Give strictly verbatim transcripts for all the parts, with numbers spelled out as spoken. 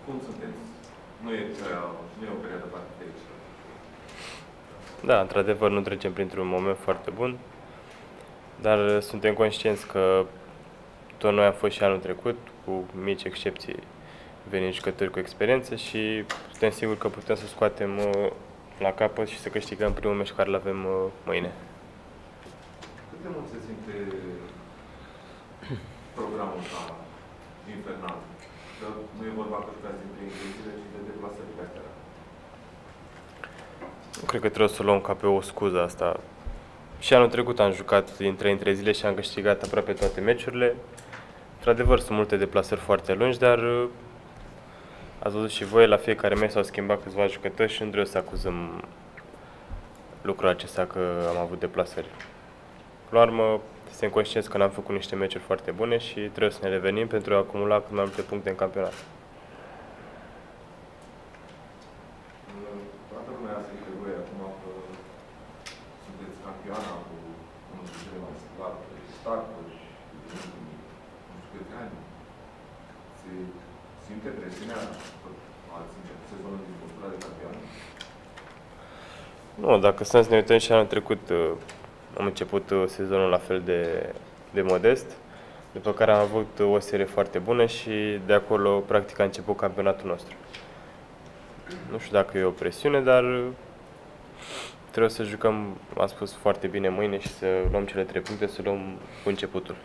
Cum sunteți? Nu e, nu e o perioadă foarte fericită. Da, într-adevăr nu trecem printr-un moment foarte bun, dar suntem conștienți că tot noi am fost și anul trecut, cu mici excepții, venind jucători cu experiență și suntem siguri că putem să scoatem la capăt și să câștigăm primul meci care îl avem mâine. Cât de mult se simte programul ăsta infernal? Că nu e vorba că jucați din trei zile, ci de deplasări pe astea. Nu cred că trebuie să o luăm ca pe o scuză asta. Și anul trecut am jucat din trei în trei zile și am câștigat aproape toate meciurile. Într-adevăr, sunt multe deplasări foarte lungi, dar ați văzut și voi, la fiecare meci s-au schimbat câțiva jucători și nu trebuie să acuzăm lucrul acesta că am avut deplasări. La urmă, suntem conștienți că n-am făcut niște meciuri foarte bune și trebuie să ne revenim pentru a acumula cât mai multe puncte în campionat. Toată lumea se între voi acum că sunteți campioana cu unul dintre cele mai slate starturi și nu știu câte ani. Se simte presiunea că ați început sezonul din postura de campion? Nu, dacă stăm să ne uităm și anul trecut, am început sezonul la fel de, de modest, după care am avut o serie foarte bună și de acolo, practic, a început campionatul nostru. Nu știu dacă e o presiune, dar trebuie să jucăm, am spus, foarte bine mâine și să luăm cele trei puncte, să luăm cu începutul.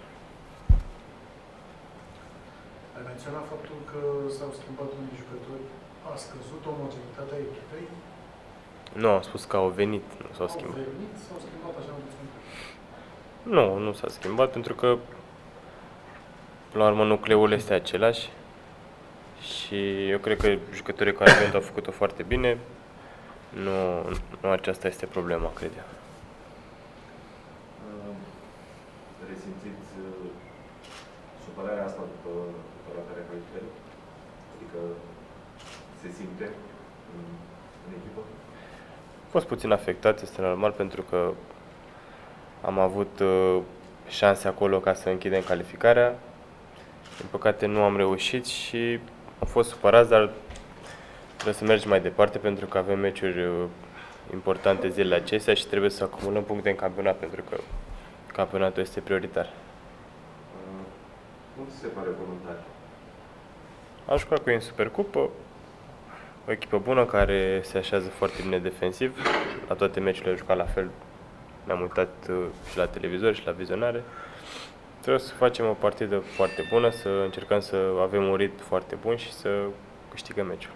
Ai menționat faptul că s-au schimbat unii jucători. A scăzut omogenitatea echipei? Nu, am spus că au venit, nu s-au schimbat. Au venit, s-au schimbat așa puțin? Nu, nu s-a schimbat, pentru că, la urmă, nucleul este același și eu cred că jucătorii care au venit au făcut-o foarte bine. Nu, nu aceasta este problema, cred eu. Resimțiți supărarea asta după, după ratarea calificării? Adică se simte în, în echipă? Am fost puțin afectat, este normal, pentru că am avut uh, șanse acolo ca să închidem calificarea. Din păcate nu am reușit și am fost supărați, dar trebuie să mergem mai departe pentru că avem meciuri uh, importante zilele acestea și trebuie să acumulăm puncte în campionat, pentru că campionatul este prioritar. Uh, cum ți se pare voluntari? Am jucat cu ei în Supercupă, o echipă bună care se așează foarte bine defensiv. La toate meciurile am jucat la fel. Ne-am uitat uh, și la televizor și la vizionare. Trebuie să facem o partidă foarte bună, să încercăm să avem un ritm foarte bun și să câștigăm meciul.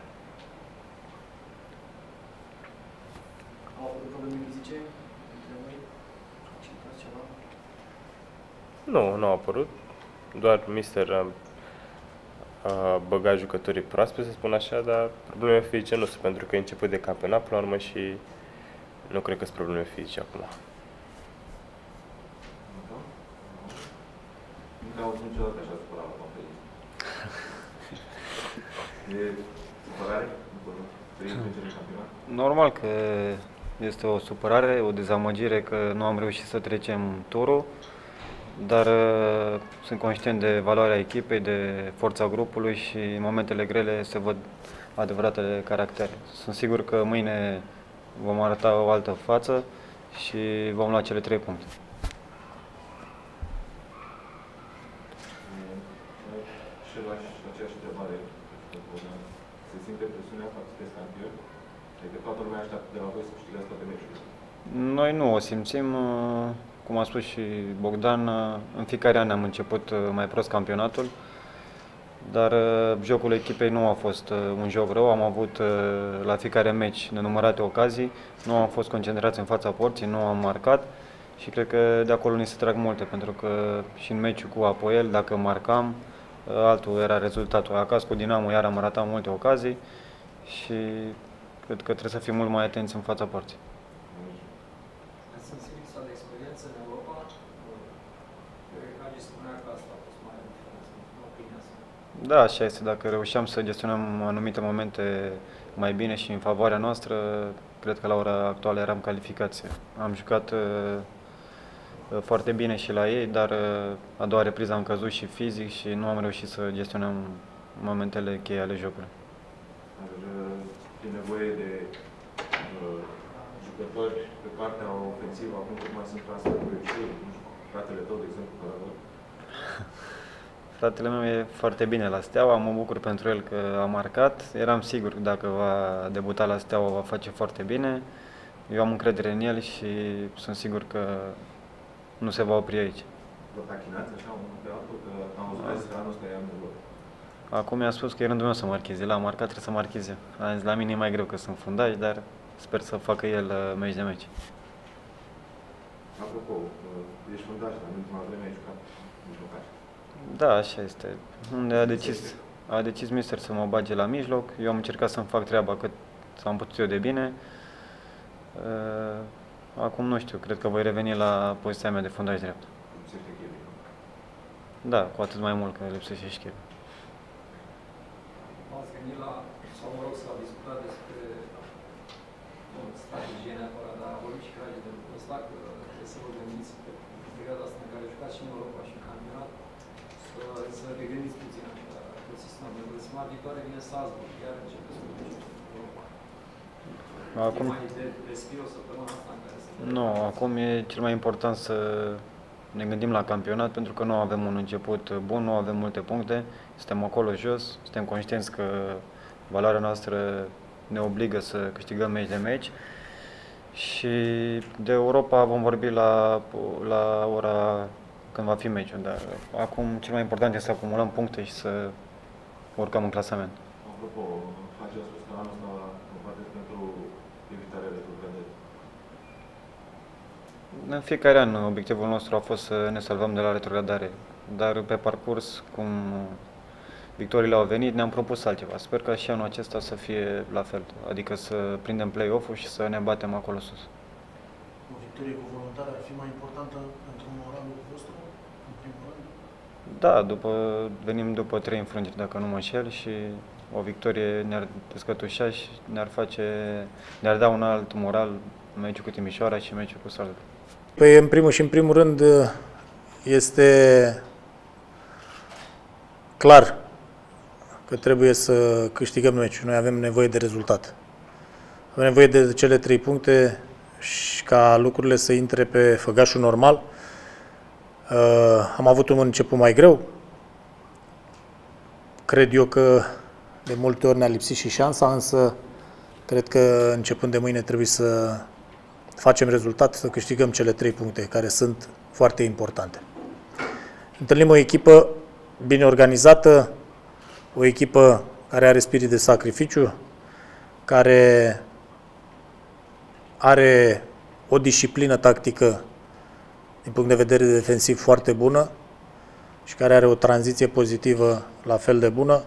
Au avut probleme fizice între voi? Citați ceva? Nu, nu au apărut. Doar mister a, a băgat jucătorii proaspeți, să spun așa, dar probleme fizice nu sunt, pentru că e început de campionat, până la urmă, și nu cred că sunt probleme fizice acum. Nu te-am auzit niciodată așa supărat la conferință. E supărare după trei meciuri în campionat? Normal că este o supărare, o dezamăgire că nu am reușit să trecem turul, dar uh, sunt conștient de valoarea echipei, de forța grupului și în momentele grele se văd adevăratele caractere. Sunt sigur că mâine vom arăta o altă față și vom lua cele trei puncte. Și la aceeași întrebare, se simte presiunea că sunteți campioni? Adică toată lumea așteaptă de la voi să câștigați toate meciurile. Noi nu o simțim, cum a spus și Bogdan, în fiecare an am început mai prost campionatul, dar jocul echipei nu a fost un joc rău, am avut la fiecare meci nenumărate ocazii, nu am fost concentrați în fața porții, nu am marcat și cred că de acolo ni se trag multe, pentru că și în meciul cu Apoel, dacă marcam, altul era rezultatul. Acasă cu Dinamo iar am ratat multe ocazii și cred că trebuie să fim mult mai atenți în fața porții. Ați simțit lipsa de experiență în Europa? Care spunea că asta a fost mai diferență în opinia sa? Da, așa este. Dacă reușeam să gestionăm anumite momente mai bine și în favoarea noastră, cred că la ora actuală eram calificați. Am jucat foarte bine și la ei, dar a doua repriză am căzut și fizic și nu am reușit să gestionăm momentele cheie ale jocului. ar fi nevoie de uh, jucători pe partea ofensivă, acum cum mai sunt transferuri, nu știu, fratele tău, de exemplu, care Fratele meu e foarte bine la Steaua, mă bucur pentru el că a marcat. Eram sigur că dacă va debuta la Steaua va face foarte bine. Eu am încredere în el și sunt sigur că nu se va opri aici. Vă tachinați așa unul pe altul, că am văzut că anul ăsta i-am nevoie. Acum mi-a spus că e rândul meu să marcheze. La marcat trebuie să marcheze. A zis, la mine e mai greu că sunt fundaș, dar sper să facă el meci de meci. Apropo, ești fundaș, dar în ultima vreme ai jucat mijlocaș. Da, așa este. Unde a decis, a decis mister să mă bage la mijloc, eu am încercat să-mi fac treaba cât am putut eu de bine. Acum nu știu, cred că voi reveni la poziția mea de fundaș drept. Lipsește Kevin. Da, cu atât mai mult că lipsește și Kevin. M-ați gândit la, sau mă rog, s-a discutat despre nu, strategie neapărat, dar a vorbit și Crage de lucrul ăsta, că trebuie să vă gândiți pe perioada asta în care jucați și în Europa și în campionat, să, să regândiți puțin așa tot sistemul. Pentru că săptămâna viitoare vine Salzburg, iar începe să mergeți în Europa. Acum... E mai de respir o săptămână asta în care să... Nu, acum e cel mai important să ne gândim la campionat, pentru că nu avem un început bun, nu avem multe puncte, suntem acolo jos, suntem conștienți că valoarea noastră ne obligă să câștigăm meci de meci și de Europa vom vorbi la, la ora când va fi meciul, dar acum cel mai important este să acumulăm puncte și să urcăm în clasament. Apropo, Hagi a spus că anul ăsta combateți pentru evitarea retrogradării. În fiecare an obiectivul nostru a fost să ne salvăm de la retrogradare, dar pe parcurs, cum victoriile au venit, ne-am propus altceva. Sper că și anul acesta să fie la fel, adică să prindem play-off-ul și să ne batem acolo sus. O victorie cu voluntari ar fi mai importantă pentru moralul vostru, în primul rând? Da, după, venim după trei înfrângeri, dacă nu mă înșel, și o victorie ne-ar descătușa și ne-ar face, ne-ar da un alt moral meciul cu Timișoara și meciul cu Salzburg. Păi, în primul și în primul rând, este clar că trebuie să câștigăm meciul. Noi avem nevoie de rezultat. Avem nevoie de cele trei puncte și ca lucrurile să intre pe făgașul normal. Am avut un început mai greu. Cred eu că de multe ori ne-a lipsit și șansa, însă cred că începând de mâine trebuie să facem rezultat, să câștigăm cele trei puncte, care sunt foarte importante. Întâlnim o echipă bine organizată, o echipă care are spirit de sacrificiu, care are o disciplină tactică din punct de vedere defensiv foarte bună și care are o tranziție pozitivă la fel de bună,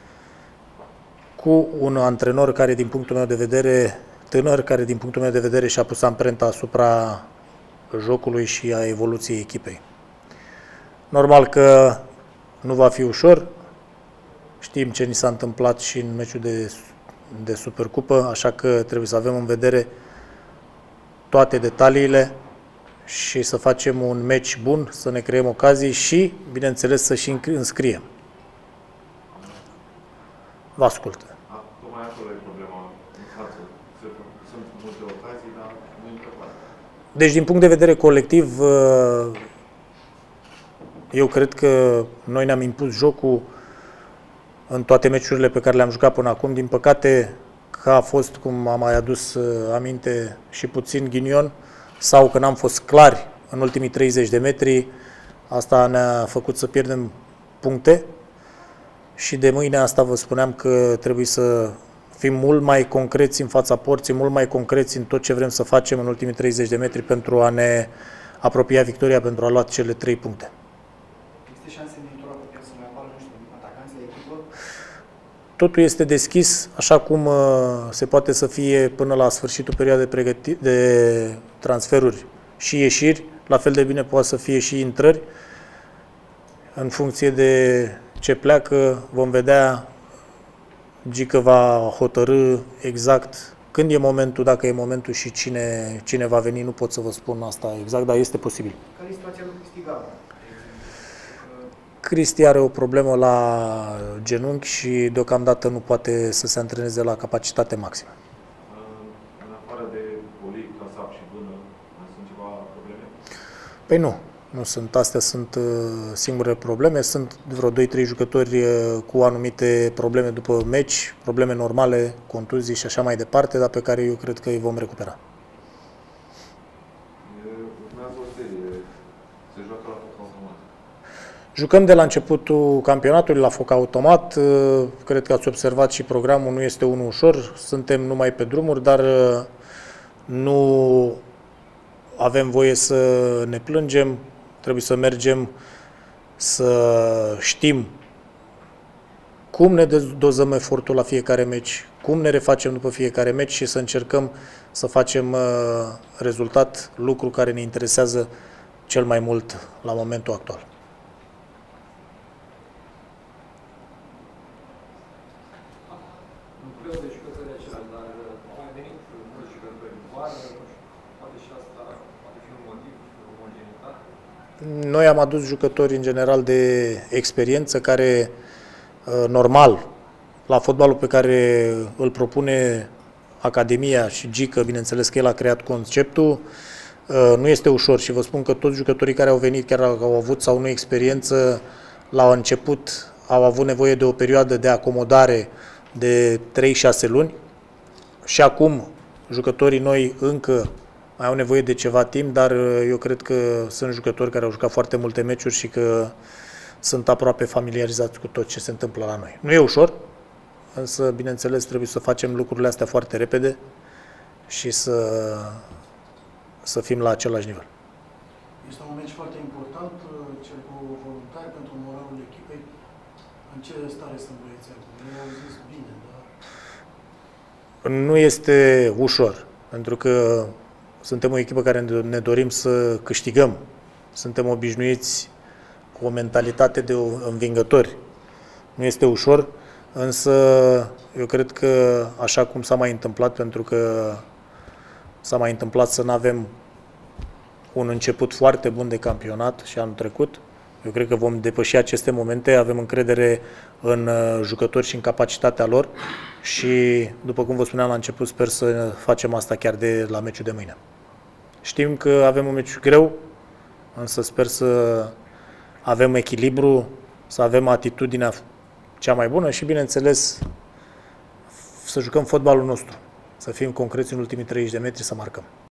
cu un antrenor care, din punctul meu de vedere, tânăr, care, din punctul meu de vedere, și-a pus amprenta asupra jocului și a evoluției echipei. Normal că nu va fi ușor, știm ce ni s-a întâmplat și în meciul de, de Supercupă, așa că trebuie să avem în vedere toate detaliile și să facem un meci bun, să ne creăm ocazii și, bineînțeles, să și înscriem. Vă ascult. Tocmai acolo e problema în față. Sunt multe ocazii, dar nu e preparat. Deci, din punct de vedere colectiv, eu cred că noi ne-am impus jocul în toate meciurile pe care le-am jucat până acum. Din păcate, că a fost, cum am mai adus aminte, și puțin ghinion, sau că n-am fost clari în ultimii treizeci de metri, asta ne-a făcut să pierdem puncte. Și de mâine asta vă spuneam că trebuie să fim mult mai concreți în fața porții, mult mai concreți în tot ce vrem să facem în ultimii treizeci de metri pentru a ne apropia victoria, pentru a lua cele trei puncte. Există șanse în viitor apropiat să mai apară, nu știu, atacanți de echipă? Totul este deschis, așa cum se poate să fie până la sfârșitul perioadei de transferuri și ieșiri, la fel de bine poate să fie și intrări. În funcție de ce pleacă, vom vedea, Gică va hotărî exact când e momentul, dacă e momentul și cine, cine va veni. Nu pot să vă spun asta exact, dar este posibil. Care e situația lui Cristi Gaba? Cristi are o problemă la genunchi și deocamdată nu poate să se antreneze la capacitate maximă. În afară de Olic, Casap și Vână, mai sunt ceva probleme? Păi nu, nu sunt. Astea sunt uh, singure probleme. Sunt vreo doi trei jucători uh, cu anumite probleme după meci, probleme normale, contuzii și așa mai departe, dar pe care eu cred că îi vom recupera. Urmează o serie. Se joacă la foc automat. Jucăm de la începutul campionatului la foc automat. Uh, cred că ați observat și programul nu este unul ușor. Suntem numai pe drumuri, dar uh, nu avem voie să ne plângem. Trebuie să mergem, să știm cum ne dozăm efortul la fiecare meci, cum ne refacem după fiecare meci și să încercăm să facem uh, rezultat, lucru care ne interesează cel mai mult la momentul actual. Nu greu de jucători acela, dar au mai venit mulți jucători în vară, nu știu, poate și asta poate fi un motiv, o omogenitate. Noi am adus jucători în general de experiență care, normal, la fotbalul pe care îl propune Academia și Gică, bineînțeles că el a creat conceptul, nu este ușor și vă spun că toți jucătorii care au venit, chiar au avut sau nu experiență, la început au avut nevoie de o perioadă de acomodare de trei șase luni și acum jucătorii noi încă mai au nevoie de ceva timp, dar eu cred că sunt jucători care au jucat foarte multe meciuri și că sunt aproape familiarizați cu tot ce se întâmplă la noi. Nu e ușor, însă, bineînțeles, trebuie să facem lucrurile astea foarte repede și să, să fim la același nivel. Este un meci foarte important, cel cu voluntari pentru moralul echipei. În ce stare sunt băieții acum? Ei au zis bine, dar... Nu este ușor, pentru că suntem o echipă care ne dorim să câștigăm. Suntem obișnuiți cu o mentalitate de învingători. Nu este ușor, însă eu cred că așa cum s-a mai întâmplat, pentru că s-a mai întâmplat să nu avem un început foarte bun de campionat și anul trecut, eu cred că vom depăși aceste momente, avem încredere în jucători și în capacitatea lor și, după cum vă spuneam la început, sper să facem asta chiar de la meciul de mâine. Știm că avem un meci greu, însă sper să avem echilibru, să avem atitudinea cea mai bună și, bineînțeles, să jucăm fotbalul nostru, să fim concreți în ultimii treizeci de metri, să marcăm.